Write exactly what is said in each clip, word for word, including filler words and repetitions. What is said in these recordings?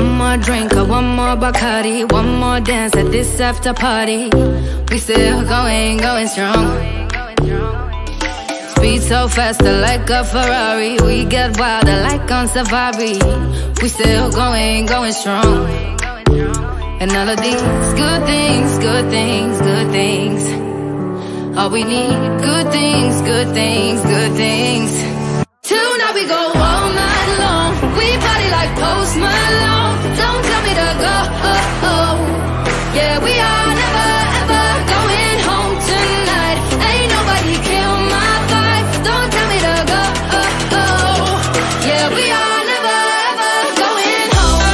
One more drink or one more Bacardi, one more dance at this after party. We still going, going strong. Speed so faster like a Ferrari. We get wilder like on safari. We still going, going strong. And all of these good things, good things, good things. All we need, good things, good things, good things. Tonight we go all night long. We party like Post Malone. Don't tell me to go, oh, oh. Yeah, we are never, ever going home tonight. Ain't nobody kill my vibe. Don't tell me to go, oh, oh. Yeah, we are never, ever going home.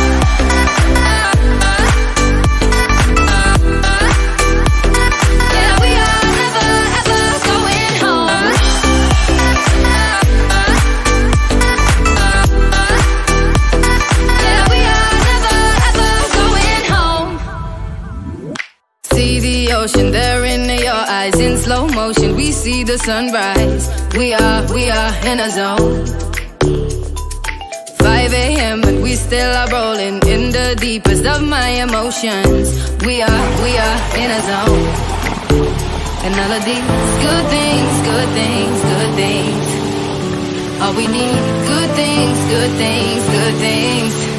Yeah, we are never, ever going home. Yeah, we are never, ever going home. See the ocean there in your eyes. In slow motion we see the sunrise. We are, we are in a zone. Five A M and we still are rolling in the deepest of my emotions. We are, we are in a zone. And all of these good things, good things, good things. All we need, good things, good things, good things.